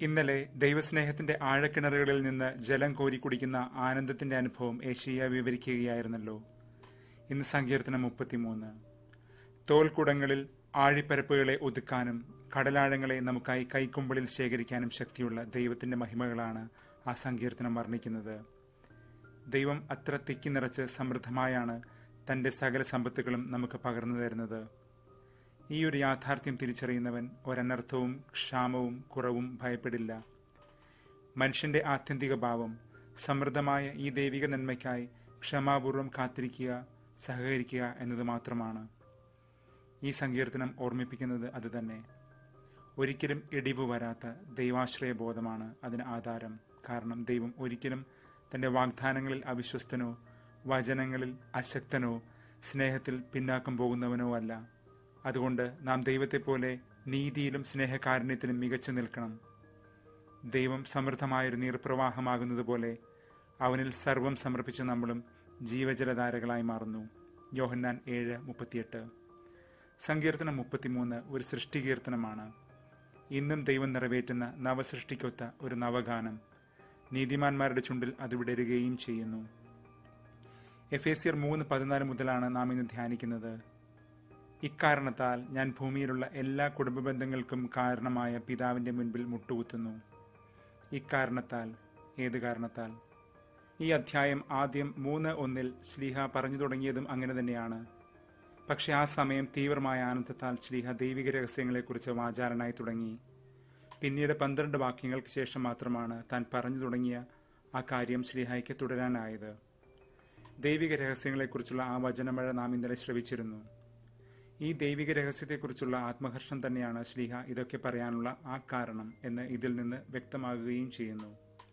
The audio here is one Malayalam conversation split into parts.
ഇന്നലെ ദൈവസ്നേഹത്തിന്റെ ആഴക്കിണറുകളിൽ നിന്ന് ജലം കോരി കുടിക്കുന്ന ആനന്ദത്തിന്റെ അനുഭവം ഏശയ്യ വിവരിക്കുകയായിരുന്നല്ലോ. ഇന്ന് സങ്കീർത്തനം 33. തോൽക്കുടങ്ങളിൽ ആഴിപ്പരപ്പുകളെ ഒതുക്കാനും കടലാഴങ്ങളെ നമുക്കായി കൈക്കുമ്പിളിൽ ശേഖരിക്കാനും ശക്തിയുള്ള ദൈവത്തിന്റെ മഹിമകളാണ് ആ സങ്കീർത്തനം വർണ്ണിക്കുന്നത്. ദൈവം അത്ര തിക്കി നിറച്ച് സമൃദ്ധമായാണ് തന്റെ സകല സമ്പത്തുകളും നമുക്ക് പകർന്നു തരുന്നത്. ഈ ഒരു യാഥാർത്ഥ്യം തിരിച്ചറിയുന്നവൻ ഒരനർത്ഥവും ക്ഷാമവും കുറവും ഭയപ്പെടില്ല. മനുഷ്യന്റെ ആത്യന്തിക ഭാവം സമൃദ്ധമായ ഈ ദൈവിക നന്മയ്ക്കായി ക്ഷമാപൂർവം കാത്തിരിക്കുക, സഹകരിക്കുക എന്നത് മാത്രമാണ്. ഈ സങ്കീർത്തനം ഓർമ്മിപ്പിക്കുന്നത് അതുതന്നെ. ഒരിക്കലും ഇടിവ് വരാത്ത ദൈവാശ്രയ ബോധമാണ് അതിന് ആധാരം. കാരണം ദൈവം ഒരിക്കലും തന്റെ വാഗ്ദാനങ്ങളിൽ അവിശ്വസ്തനോ വചനങ്ങളിൽ അശക്തനോ സ്നേഹത്തിൽ പിന്നാക്കം പോകുന്നവനോ അല്ല. അതുകൊണ്ട് നാം ദൈവത്തെപ്പോലെ നീതിയിലും സ്നേഹകാരുണ്യത്തിലും മികച്ചു നിൽക്കണം. ദൈവം സമൃദ്ധമായൊരു നീർപ്രവാഹമാകുന്നത് പോലെ അവനിൽ സർവം സമർപ്പിച്ച നമ്മളും ജീവജലധാരകളായി മാറുന്നു. യോഹന്നാൻ 7:38. സങ്കീർത്തനം 33 ഒരു സൃഷ്ടികീർത്തനമാണ്. ഇന്നും ദൈവം നിറവേറ്റുന്ന നവസൃഷ്ടിക്കൊത്ത ഒരു നവഗാനം. നീതിമാന്മാരുടെ ചുണ്ടിൽ അത് വിടരുകയും ചെയ്യുന്നു. എഫേസ്യർ 3:14 മുതലാണ് നാം ഇന്ന് ധ്യാനിക്കുന്നത്. ഇക്കാരണത്താൽ ഞാൻ ഭൂമിയിലുള്ള എല്ലാ കുടുംബ ബന്ധങ്ങൾക്കും കാരണമായ പിതാവിന്റെ മുൻപിൽ മുട്ടുകുത്തുന്നു. ഇക്കാരണത്താൽ, ഏത് കാരണത്താൽ? ഈ അധ്യായം ആദ്യം 3:1 ശ്ലീഹ പറഞ്ഞു തുടങ്ങിയതും അങ്ങനെ തന്നെയാണ്. പക്ഷെ ആ സമയം തീവ്രമായ ആനന്ദത്താൽ ശ്ലീഹ ദൈവിക രഹസ്യങ്ങളെക്കുറിച്ച് വാചാലനായി തുടങ്ങി. പിന്നീട് 12 വാക്യങ്ങൾക്ക് ശേഷം മാത്രമാണ് താൻ പറഞ്ഞു തുടങ്ങിയ ആ കാര്യം ശ്ലീഹായ്ക്ക് തുടരാനായത്. ദൈവിക രഹസ്യങ്ങളെക്കുറിച്ചുള്ള ആ വചനമഴ നാം ഇന്നലെ ശ്രവിച്ചിരുന്നു. ഈ ദൈവിക രഹസ്യത്തെക്കുറിച്ചുള്ള ആത്മഹർഷം തന്നെയാണ് ശ്ലീഹ ഇതൊക്കെ പറയാനുള്ള ആ കാരണം എന്ന് ഇതിൽ നിന്ന് വ്യക്തമാകുകയും ചെയ്യുന്നു.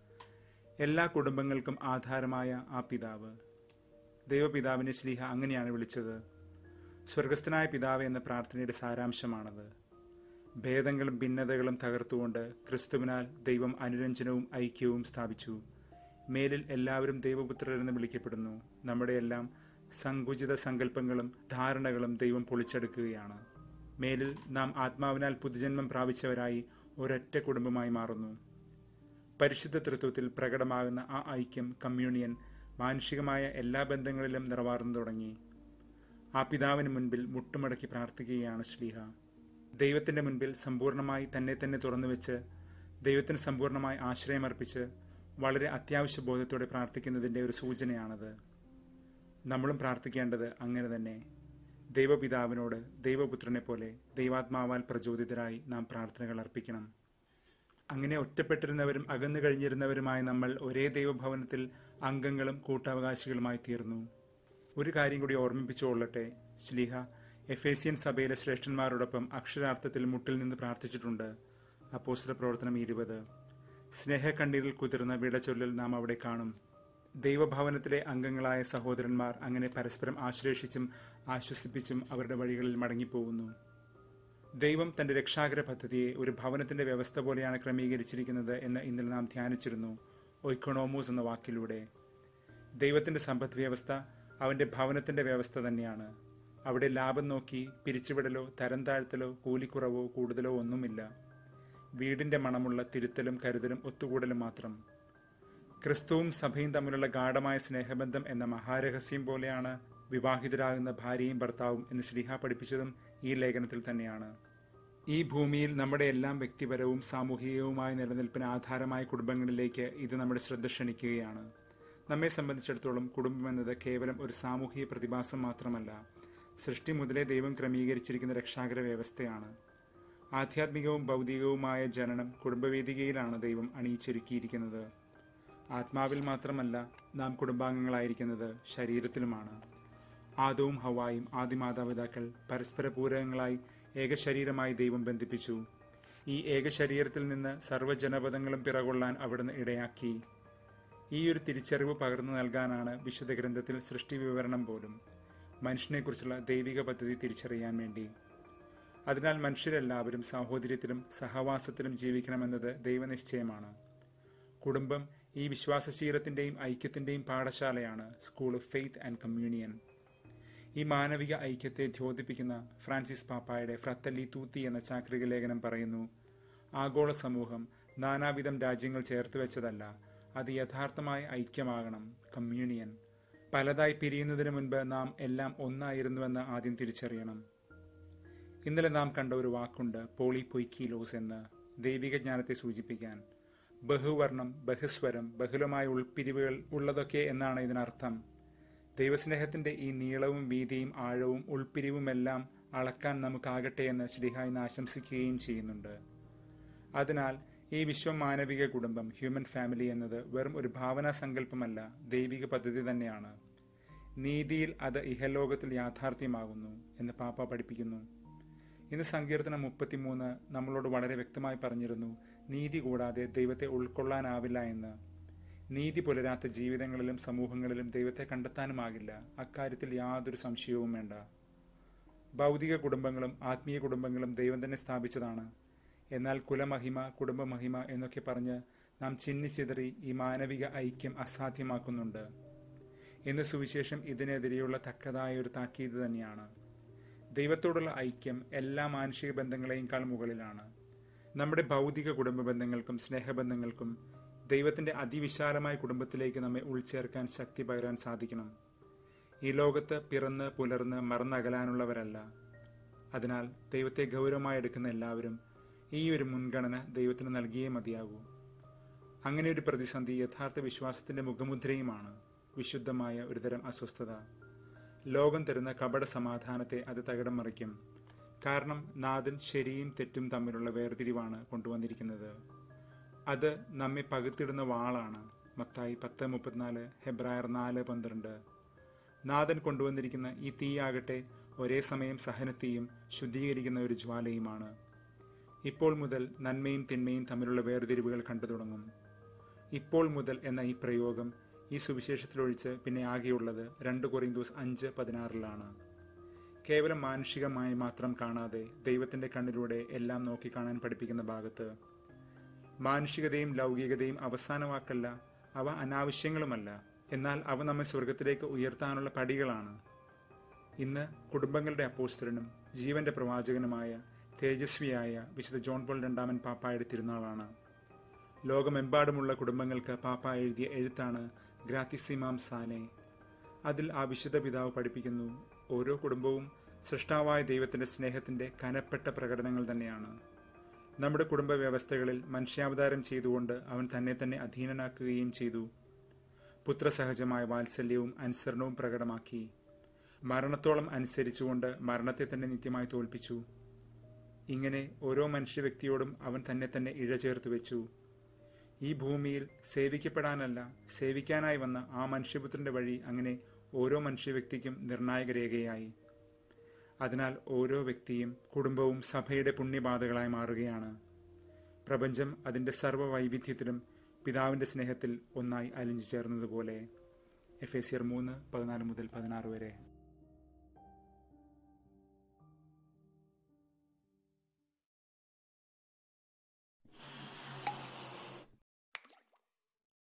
എല്ലാ കുടുംബങ്ങൾക്കും ആധാരമായ ആ പിതാവ്, ദൈവപിതാവിനെ ശ്ലീഹ അങ്ങനെയാണ് വിളിച്ചത്. സ്വർഗസ്ഥനായ പിതാവ് എന്ന പ്രാർത്ഥനയുടെ സാരാംശമാണത്. ഭേദങ്ങളും ഭിന്നതകളും തകർത്തുകൊണ്ട് ക്രിസ്തുവിനാൽ ദൈവം അനുരഞ്ജനവും ഐക്യവും സ്ഥാപിച്ചു. മേലിൽ എല്ലാവരും ദൈവപുത്രരെന്ന് വിളിക്കപ്പെടുന്നു. നമ്മുടെ എല്ലാം സങ്കുചിത സങ്കല്പങ്ങളും ധാരണകളും ദൈവം പൊളിച്ചെടുക്കുകയാണ്. മേലിൽ നാം ആത്മാവിനാൽ പുതുജന്മം പ്രാപിച്ചവരായി ഒരൊറ്റ കുടുംബമായി മാറുന്നു. പരിശുദ്ധ തൃത്വത്തിൽ പ്രകടമാകുന്ന ആ ഐക്യം, കമ്മ്യൂണിയൻ, മാനുഷികമായ എല്ലാ ബന്ധങ്ങളിലും നിറവാർന്നു തുടങ്ങി. ആ പിതാവിന് മുൻപിൽ മുട്ടുമടക്കി പ്രാർത്ഥിക്കുകയാണ് ശ്ലീഹ. ദൈവത്തിന്റെ മുൻപിൽ സമ്പൂർണമായി തന്നെ തന്നെ തുറന്നുവെച്ച് ദൈവത്തിന് സമ്പൂർണമായി ആശ്രയമർപ്പിച്ച് വളരെ അത്യാവശ്യ ബോധത്തോടെ പ്രാർത്ഥിക്കുന്നതിന്റെ ഒരു സൂചനയാണത്. നമ്മളും പ്രാർത്ഥിക്കേണ്ടത് അങ്ങനെ തന്നെ. ദൈവപിതാവിനോട് ദൈവപുത്രനെ പോലെ ദൈവാത്മാവാൽ പ്രചോദിതരായി നാം പ്രാർത്ഥനകൾ അർപ്പിക്കണം. അങ്ങനെ ഒറ്റപ്പെട്ടിരുന്നവരും അകന്നു കഴിഞ്ഞിരുന്നവരുമായ നമ്മൾ ഒരേ ദൈവഭവനത്തിൽ അംഗങ്ങളും കൂട്ടവകാശികളുമായി തീർന്നു. ഒരു കാര്യം കൂടി ഓർമ്മിപ്പിച്ചുകൊള്ളട്ടെ. ശ്ലീഹ എഫേസ്യൻ സഭയിലെ ശ്രേഷ്ഠന്മാരോടൊപ്പം അക്ഷരാർത്ഥത്തിൽ മുട്ടിൽ നിന്ന് പ്രാർത്ഥിച്ചിട്ടുണ്ട്. അപ്പോസ്തല പ്രവർത്തനം 20. സ്നേഹക്കണ്ണീരിൽ കുതിർന്ന വിടചൊല്ലൽ നാം അവിടെ കാണും. ദൈവഭവനത്തിലെ അംഗങ്ങളായ സഹോദരന്മാർ അങ്ങനെ പരസ്പരം ആശ്ലേഷിച്ചും ആശ്വസിപ്പിച്ചും അവരുടെ വഴികളിൽ മടങ്ങിപ്പോകുന്നു. ദൈവം തന്റെ രക്ഷാകര പദ്ധതിയെ ഒരു ഭവനത്തിന്റെ വ്യവസ്ഥ പോലെയാണ് ക്രമീകരിച്ചിരിക്കുന്നത് എന്ന് ഇന്നലെ നാം ധ്യാനിച്ചിരുന്നു, ഒയ്ക്കോണോമോസ് എന്ന വാക്കിലൂടെ. ദൈവത്തിന്റെ സമ്പദ് വ്യവസ്ഥ അവന്റെ ഭവനത്തിന്റെ വ്യവസ്ഥ തന്നെയാണ്. അവിടെ ലാഭം നോക്കി പിരിച്ചുവിടലോ തരം താഴ്ത്തലോ കൂലിക്കുറവോ കൂടുതലോ ഒന്നുമില്ല. വീടിന്റെ മണമുള്ള തിരുത്തലും കരുതലും ഒത്തുകൂടലും മാത്രം. ക്രിസ്തുവും സഭയും തമ്മിലുള്ള ഗാഢമായ സ്നേഹബന്ധം എന്ന മഹാരഹസ്യം പോലെയാണ് വിവാഹിതരാകുന്ന ഭാര്യയും ഭർത്താവും എന്ന് ശ്ലീഹ പഠിപ്പിച്ചതും ഈ ലേഖനത്തിൽ തന്നെയാണ്. ഈ ഭൂമിയിൽ നമ്മുടെ എല്ലാം വ്യക്തിപരവും സാമൂഹികവുമായ നിലനിൽപ്പിന് ആധാരമായ കുടുംബങ്ങളിലേക്ക് ഇത് നമ്മുടെ ശ്രദ്ധ ക്ഷണിക്കുകയാണ്. നമ്മെ സംബന്ധിച്ചിടത്തോളം കുടുംബം എന്നത് കേവലം ഒരു സാമൂഹിക പ്രതിഭാസം മാത്രമല്ല, സൃഷ്ടി മുതലേ ദൈവം ക്രമീകരിച്ചിരിക്കുന്ന രക്ഷാകര വ്യവസ്ഥയാണ്. ആധ്യാത്മികവും ഭൗതികവുമായ ജനനം കുടുംബവേദികയിലാണ് ദൈവം അണിയിച്ചൊരുക്കിയിരിക്കുന്നത്. ആത്മാവിൽ മാത്രമല്ല നാം കുടുംബാംഗങ്ങളായിരിക്കുന്നത്, ശരീരത്തിലുമാണ്. ആദവും ഹവ്വായും ആദിമാതാപിതാക്കൾ പരസ്പര പൂരകങ്ങളായി ഏകശരീരമായി ദൈവം ബന്ധിപ്പിച്ചു. ഈ ഏകശരീരത്തിൽ നിന്ന് സർവ്വജനപദങ്ങളും പിറകൊള്ളാൻ അവിടുന്ന് ഇടയാക്കി. ഈ ഒരു തിരിച്ചറിവ് പകർന്നു നൽകാനാണ് വിശുദ്ധ ഗ്രന്ഥത്തിൽ സൃഷ്ടി വിവരണം പോലും, മനുഷ്യനെക്കുറിച്ചുള്ള ദൈവിക പദ്ധതി തിരിച്ചറിയാൻ വേണ്ടി. അതിനാൽ മനുഷ്യരെല്ലാവരും സാഹോദര്യത്തിലും സഹവാസത്തിലും ജീവിക്കണമെന്നത് ദൈവനിശ്ചയമാണ്. കുടുംബം ഈ വിശ്വാസശീലത്തിന്റെയും ഐക്യത്തിന്റെയും പാഠശാലയാണ്, school of faith and communion. ഈ മാനവിക ഐക്യത്തെ ദ്യോതിപ്പിക്കുന്ന ഫ്രാൻസിസ് പാപ്പായുടെ ഫ്രത്തല്ലി തൂത്തി എന്ന ചാക്രിക ലേഖനം പറയുന്നു, ആഗോള സമൂഹം നാനാവിധം രാജ്യങ്ങൾ ചേർത്ത് വെച്ചതല്ല, അത് യഥാർത്ഥമായ ഐക്യമാകണം, കമ്മ്യൂണിയൻ. പലതായി പിരിയുന്നതിന് മുൻപ് നാം എല്ലാം ഒന്നായിരുന്നുവെന്ന് ആദ്യം തിരിച്ചറിയണം. ഇന്നലെ നാം കണ്ട ഒരു വാക്കുണ്ട്, പോളിപൊയ്ക്കീലോസ് എന്ന്, ദൈവിക ജ്ഞാനത്തെ സൂചിപ്പിക്കാൻ. ബഹുവർണം, ബഹുസ്വരം, ബഹുലമായ ഉൾപ്പിരിവുകൾ ഉള്ളതൊക്കെ എന്നാണ് ഇതിനർത്ഥം. ദൈവസ്നേഹത്തിന്റെ ഈ നീളവും വീതിയും ആഴവും ഉൾപ്പിരിവുമെല്ലാം അളക്കാൻ നമുക്കാകട്ടെ എന്ന് ശ്ലീഹായി ആശംസിക്കുകയും ചെയ്യുന്നുണ്ട്. അതിനാൽ ഈ വിശ്വമാനവിക കുടുംബം, ഹ്യൂമൻ ഫാമിലി എന്നത് വെറും ഒരു ഭാവനാ സങ്കല്പമല്ല, ദൈവിക പദ്ധതി തന്നെയാണ്. നീതിയിൽ അത് ഇഹലോകത്തിൽ യാഥാർത്ഥ്യമാകുന്നു എന്ന് പാപ്പ പഠിപ്പിക്കുന്നു. ഇന്ന് സങ്കീർത്തനം 33 നമ്മളോട് വളരെ വ്യക്തമായി പറഞ്ഞിരുന്നു, നീതി കൂടാതെ ദൈവത്തെ ഉൾക്കൊള്ളാനാവില്ല എന്ന്. നീതി പുലരാത്ത ജീവിതങ്ങളിലും സമൂഹങ്ങളിലും ദൈവത്തെ കണ്ടെത്താനുമാകില്ല. അക്കാര്യത്തിൽ യാതൊരു സംശയവും വേണ്ട. ഭൗതിക കുടുംബങ്ങളും ആത്മീയ കുടുംബങ്ങളും ദൈവം തന്നെ സ്ഥാപിച്ചതാണ്. എന്നാൽ കുലമഹിമ, കുടുംബമഹിമ എന്നൊക്കെ പറഞ്ഞ് നാം ചിന്നിച്ചിതറി ഈ മാനവിക ഐക്യം അസാധ്യമാക്കുന്നുണ്ട്. ഇന്ന് സുവിശേഷം ഇതിനെതിരെയുള്ള തക്കതായ ഒരു താക്കീത് തന്നെയാണ്. ദൈവത്തോടുള്ള ഐക്യം എല്ലാ മാനുഷിക ബന്ധങ്ങളെക്കാൾ മുകളിലാണ്. നമ്മുടെ ഭൗതിക കുടുംബ ബന്ധങ്ങൾക്കും സ്നേഹബന്ധങ്ങൾക്കും ദൈവത്തിന്റെ അതിവിശാലമായ കുടുംബത്തിലേക്ക് നമ്മെ ഉൾച്ചേർക്കാൻ ശക്തി പകരാൻ സാധിക്കണം. ഈ ലോകത്ത് പിറന്ന് പുലർന്ന് മറന്നകലാനുള്ളവരല്ല. അതിനാൽ ദൈവത്തെ ഗൗരവമായി എടുക്കുന്ന എല്ലാവരും ഈ ഒരു മുൻഗണന ദൈവത്തിന് നൽകിയേ മതിയാകൂ. അങ്ങനെ ഒരു പ്രതിസന്ധി യഥാർത്ഥ വിശ്വാസത്തിന്റെ മുഖമുദ്രയുമാണ്, വിശുദ്ധമായ ഒരുതരം അസ്വസ്ഥത. ലോകം തരുന്ന കപട സമാധാനത്തെ അത് തകിടം മറിക്കും. കാരണം നാഥൻ ശരിയും തെറ്റും തമ്മിലുള്ള വേർതിരിവാണ് കൊണ്ടുവന്നിരിക്കുന്നത്. അത് നമ്മെ പകുത്തിടുന്ന വാളാണ്. മത്തായി 10:34, ഹെബ്രായർ 4:12. നാഥൻ കൊണ്ടുവന്നിരിക്കുന്ന ഈ തീയാകട്ടെ ഒരേ സമയം സഹനത്തെയും ശുദ്ധീകരിക്കുന്ന ഒരു ജ്വാലയുമാണ്. ഇപ്പോൾ മുതൽ നന്മയും തിന്മയും തമ്മിലുള്ള വേർതിരിവുകൾ കണ്ടു തുടങ്ങും. ഇപ്പോൾ മുതൽ എന്ന ഈ പ്രയോഗം ഈ സുവിശേഷത്തിലൊഴിച്ച് പിന്നെ ആകെയുള്ളത് 2 കൊറിന്തോസ് 5:16 കേവലം മാനുഷികമായി മാത്രം കാണാതെ ദൈവത്തിന്റെ കണ്ണിലൂടെ എല്ലാം നോക്കിക്കാണാൻ പഠിപ്പിക്കുന്ന ഭാഗത്ത്. മാനുഷികതയും ലൗകികതയും അവസാന വാക്കല്ല, അവ അനാവശ്യങ്ങളുമല്ല. എന്നാൽ അവ നമ്മെ സ്വർഗത്തിലേക്ക് ഉയർത്താനുള്ള പടികളാണ്. ഇന്ന് കുടുംബങ്ങളുടെ അപ്പോസ്തലനും ജീവന്റെ പ്രവാചകനുമായ തേജസ്വിയായ വിശുദ്ധ ജോൺ പോൾ II പാപ്പായുടെ തിരുനാളാണ്. ലോകമെമ്പാടുമുള്ള കുടുംബങ്ങൾക്ക് പാപ്പ എഴുതിയ എഴുത്താണ് ഗ്രാത്തിസിമാം സാനെ. അതിൽ ആ വിശുദ്ധ പിതാവ് പഠിപ്പിക്കുന്നു, ഓരോ കുടുംബവും സൃഷ്ടാവായ ദൈവത്തിന്റെ സ്നേഹത്തിന്റെ കനപ്പെട്ട പ്രകടനങ്ങൾ തന്നെയാണ്. നമ്മുടെ കുടുംബ വ്യവസ്ഥകളിൽ മനുഷ്യാവതാരം ചെയ്തുകൊണ്ട് അവൻ തന്നെ തന്നെ അധീനനാക്കുകയും ചെയ്തു. പുത്രസഹജമായ വാത്സല്യവും അനുസരണവും പ്രകടമാക്കി. മരണത്തോളം അനുസരിച്ചുകൊണ്ട് മരണത്തെ തന്നെ നിത്യമായി തോൽപ്പിച്ചു. ഇങ്ങനെ ഓരോ മനുഷ്യ വ്യക്തിയോടും അവൻ തന്നെ തന്നെ ഇഴചേർത്ത് വെച്ചു. ഈ ഭൂമിയിൽ സേവിക്കപ്പെടാനല്ല, സേവിക്കാനായി വന്ന ആ മനുഷ്യപുത്രന്റെ വഴി അങ്ങനെ ഓരോ മനുഷ്യ വ്യക്തിക്കും നിർണായക രേഖയായി. അതിനാൽ ഓരോ വ്യക്തിയും കുടുംബവും സഭയുടെ പുണ്യപാതകളായി മാറുകയാണ്. പ്രപഞ്ചം അതിന്റെ സർവ്വ വൈവിധ്യത്തിലും പിതാവിന്റെ സ്നേഹത്തിൽ ഒന്നായി അലിഞ്ഞു ചേർന്നതുപോലെ. എഫേസ്യർ 3:14-16